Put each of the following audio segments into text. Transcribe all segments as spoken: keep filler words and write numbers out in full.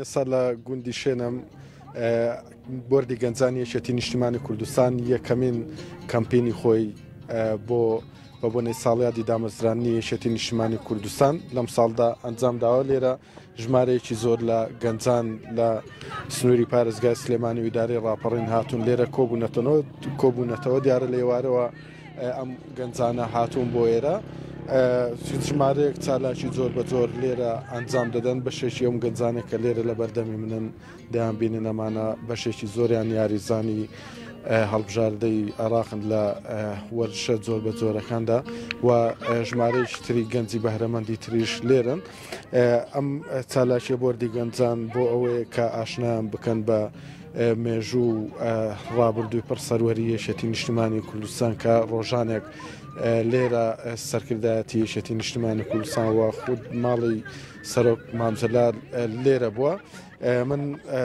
ئێستا لە گوندی شوێنم بۆردی گەنجانی یەکێتی نیشتیمانی کوردستان یەکەمین کەمپینی خۆی بۆ بە بۆنەی ساڵیادی دامەزرانی یەکێتی نیشتیمانی کوردستان لەم ساڵدا ئەنجام داوە. لێرە ژمارەیەکی زۆر لە گەنجان لە سنووری پارێزگای سلێمانی و ئیدارەی ڕاپەڕین هاتوون لێرە کۆبوونەتەوە کۆبوونەتەوە دیارە لە ئێوارەوە ئەم گەنجانە هاتوون بۆ ئێرە ژمارەیەک چالاکی زۆر بە زۆر لێرە ئەنجام دەدەن بەشێکی ئەم گەنجانێک کە لێرە لە بەردەمی منن دەیان بینن ئەمانە بەشێکی زۆریان یاریزانی هەڵبژاردەی عێراقن لە وەرشە زۆر بە زۆرەکاندا و ژمارەیەکی تری گەنجی بەهرەمەندی تریش لێرن. ئەم چالاکی بۆردی گەنجان بۆ ئەوەیە کە ئاشنایان بکەن بە مێژوو ڕابردووی پڕ سەروەری یەکێتی نیشتیمانی کوردستان کە ڕۆژانێک لێرە سەرکردایەتی یەکێتی نیشتیمانی کوردستان و خود ماڵی سەرۆک مامزەلار لێرە بووە. من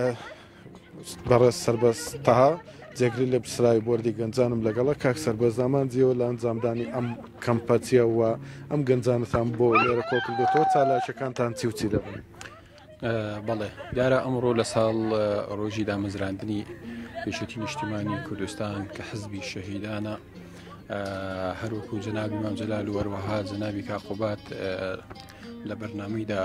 بەڕێز سەربەز تەها جێگری لە پرسراوی بۆردی گەنجانم لەگەڵە کاک سەربەز دامانجیەوە لە ئەنجامدانی ئەم کەمپەچیە و ئەم گەنجانتان بۆ لێرە کۆکردێتەوە چالاکیەکانتان چی و چی دەبن؟ بەڵێ دیارە ئەمڕۆ لە ساڵ ڕۆژی دامەزراندنی یەکێتی نیشتیمانی کوردستان کە حزبی شەهیدانە هەروەکو جەنابی مامجەلال و وەروەها جەنابی کاقوبات لە بەرنامەیدا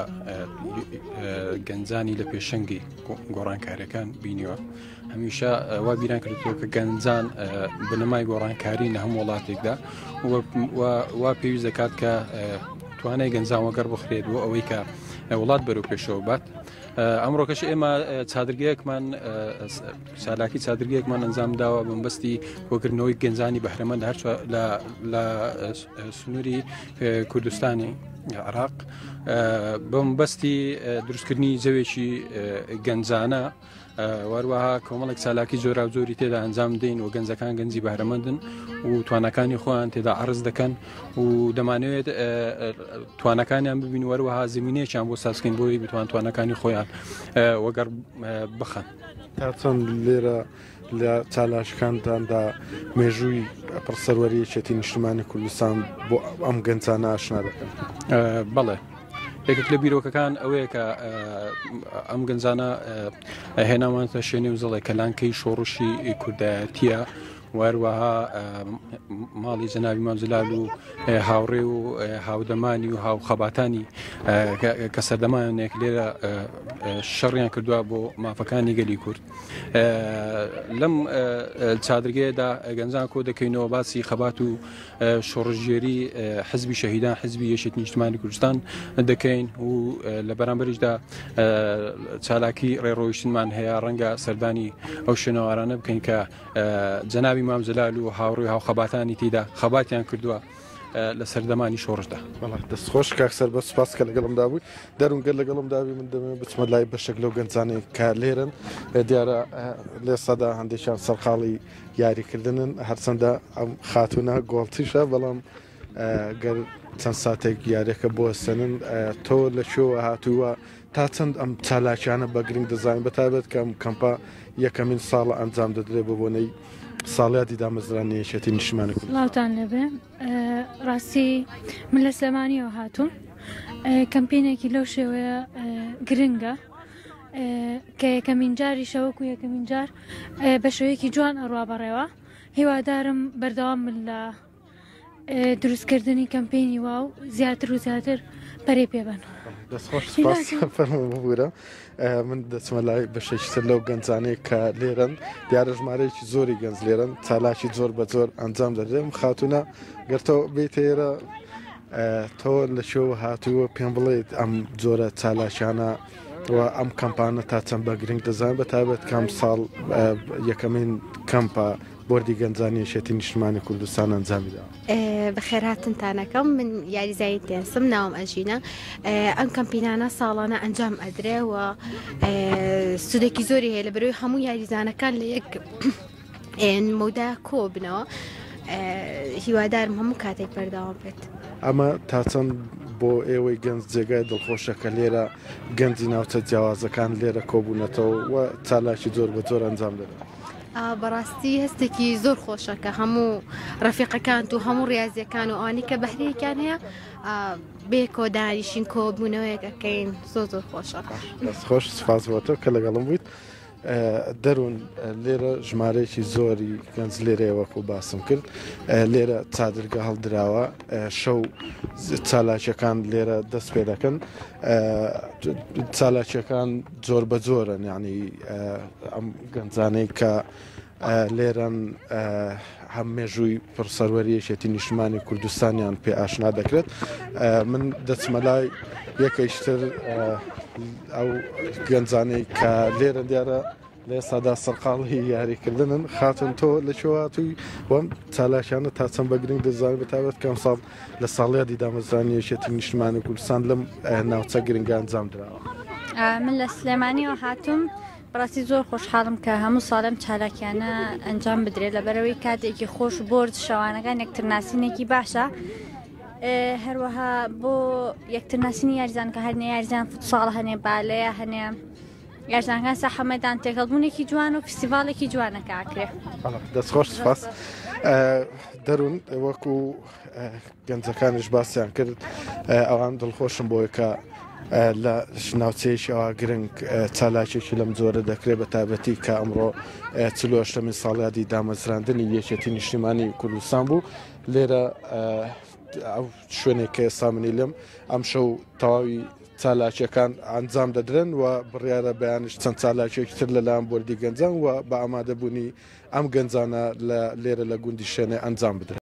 گەنجانی لە پێشەنگی گۆڕانکاریەکان بینیوە. هەمیشە وا بیران کردووە کە گەنجان بنەمای گۆڕانکاری لە هەموو وڵاتێکدا وا پێویست دەکات کە توانای گەنجان وەگەڕ بخرێت بۆ ئەوەی کە وڵات بەرەو پێشەوە بات. ئەمڕۆکەش ئێمە چادرگەیەکمان سالاکی چادرگەیەکمان ئەنجام داوە بەمبەستی کۆکردنەوەی گەنجانی بەهرەمەند هەر لە سنووری کوردستانی عێراق بەمبەستی دروستکردنی جەوێکی گەنجانە وەروەها کۆمەڵێک سالاکی زۆرا و زۆری تێدا ئەنجام دەین و گەنجەکان گەنجی بەهرەمەندن و توانەکانی خۆیان تێدا عرض دەکەن و دەمانەوێت توانەکانیان ببین وەروەها زمینەیەکیان بۆ سازکەین بۆی بتوان توانەکانی خۆیان وەگەڕ بخەن. تا چەند لێرە لە چالاشەکانتاندا مێژووی پڕسەروەری یەکێتی نیشتیمانی کوردستان بۆ ئەم گەنجانە ئاشنا دەکەن؟ بەڵێ یەکێک لە بیرۆکەکان ئەوەیە کە ئەم گەنجانە هێناوانتە شوێنێ و زەڵێ کەلانکەی شۆڕشی کوردایەتیە وەروەها ماڵی جەنابی مامجەلال و هاوڕێ و هاودەمانی و هاوخەباتانی کە سەردەمانێک لێرە شەڕیان کردووە بۆ مافەکانی گەلی کورد. لەم چادرگەیەدا گەنجان کۆ دەکەینەوە باسی خەبات و شۆڕژێری حزبی شەهیدان حزبی یەکێتی نیشتیمانی کوردستان دەکەین و لە بەرامبەریشدا چالاکی ڕێڕۆیشتنمان هەیە ڕەنگە سەردانی ئەو شوێنەوارانە بکەین کە جەنابی مامجەلال و هاوڕێی هاوخەباتانی تێدا خەباتیان کردووە لە سەردەمانی شۆڕشدا. دەستخۆش کاک سەربەز سوپاس کە لەگەڵمدا بووی. دەرونگەر لەگەڵم داوی من دەمێت بچمە لای بەشێک لەو گەنجانەی کە لێرن دیارە لێسەدا هەندێکیان سەرقاڵی یاریکردنن هەرچەندە ئەم خاتونە گۆڵتیشە بەڵام گەر چەند ساتێک یاریەکە بۆ سەنن تۆ لە شۆوە هاتووە تا چەند ئەم چالاکیانە بە گرنگ دەزانین بەتابێت کە ئەم کەمپا یەکەمین ساڵە ئەنجام دەدرێت بە بۆنەی ساڵیادی دامەزرانی یەکێتی نیشتیمانی کوردستان. وڵاتان لەبێ ڕاستی من لە سلێمانیەوە هاتووم. کەمپینێکی لەو شێوەیە گرنگە کە یەکەمین جاری شەوەکو یەکەمین جار بە شێوەیەکی جوان ئەڕوا بەڕێوە. هیوادارم بەردەوام من لە دروستکردنی کەمپینی وا و زیاتر و زیاتر پەرێ پێبن. دەستخۆش سوپاس فەرموو ببوورە. من دەچمە لای بەشێکتر لەو گەنجانەی کە لێرن دیارە ژمارەیەکی زۆری گەنج لێرن چالاکی زۆر بە زۆر ئەنجام دەدرێم خاتونە گەرتەوە بێت ئێرە تۆ لە شێوە هاتووە پێم بڵێت ئەم جۆرە چالاکیانە و ئەم کەمپانە تا چەند بە گرنگ دەزان بەتابێت کام ساڵ یەکەمین کەمپە بۆردی گەنجانی یەکێتی نیشتیمانی کوردستان ئەنجامیدا. بەخێرهاتنتانەکەم من یاریزایی تێنسم ناوم ئەژینە. ئەم کەمپینانە ساڵانە ئەنجام ئەدرێ و سودێکی زۆری هەیە لە بەرەوەی هەموو یاریزانەکان لە یەک مەودا کۆ بنەوە. هیوادارم هەموو کاتێک بەردەوام بێت. ئەمە تا چەند بۆ ئێوەی گەنج جێگای دڵخۆشەکە لێرە گەنجی ناوچە جیاوازەکان لێرە کۆبوونەتەوە و چالاکی زۆر بە زۆر ئەنجام دەدەن. بەڕاستی هەستێکی زۆر خۆشە کە هەموو ڕەفیقەکان و هەموو ڕاضیەکان و ئەوانی کە بەهرەیەکیان هەیە بێکۆ دانیشین کۆبوونەوەیەکەکەین زۆر زۆر خۆشە. دەست خۆش سپاس بۆ تۆ کە لەگەڵم بوویت. دەروون لێرە ژمارەیەکی زۆری گەنج لێرەیە وەکو باسم کرد لێرە چادرگە هەڵدراوە شەو چالاکیەکان لێرە دەست پێ دەکەن چالاکیەکان زۆر بە زۆرن یعنی ئەم گەنجانەی کە لێرەن هەم مێژووی پڕسەروەریەکێتی نیشتمانی کوردستانیان پێ ئاشنا دەکرێت من دەچمە لای یەکەیشتر ئەو گەنجانەی کە لێرە دیارە لێ سادا سەرقاڵی یاریکردنن خاتون تۆ لە چێواتووی وەم چالاکیانە تا چەند بە گرنگ دەزانێت بەتابەت کەم ساڵ لە ساڵیادی دامەزرانی یەکێتی نیشتمانی کوردستان لەم ناوچە گرنگە ئەنجام درراوە. من لە سلێمانیەوە هاتووم بەڕاستی زۆر خۆشحاڵم کە هەموو ساڵم چالاکیانە ئەنجام بدرێت لەبەرەوەی کاتێکی خۆش بۆرد شەوانەکان یەکترناسینێکی باشە هەروەها بۆ یەکترناسینی یاریزان کە هەرنێ یاریزان فوتساڵ هەنێ بالەیە هەنێ یاریزانەکان ساحەمەدان تێکەڵبوونێکی جوان و فستیڤالێکی جوانەکە ئاکرێ. دەستخۆش سپاس. دەروون وەکو گەنجەکانیش باسییان کرد ئەوان دڵخۆشم بۆی کە لە ناوچەیەکی ئەوە گرنگ چالاکێکی لەم جۆرە دەکرێت بە تایبەتی کە ئەمڕۆ چلو هەشتەمین ساڵیادی دامەزراندنی یەکێتی نیشتیمانی کوردستان بوو لێرە ئەو شوێنێک کە ئێستا منی لێم ئەم شەو تەواوی چالاکیەکان ئەنجام دەدرێن و بڕیارە بەیانش چەند چالاکێکی تر لەلایەن بۆردی گەنجان و بە ئامادەبوونی ئەم گەنجانە لە لێرە لە گوندی شوێنێ ئەنجام بدرێن.